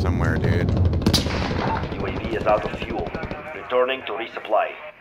somewhere, dude. UAV is out of fuel. Returning to resupply.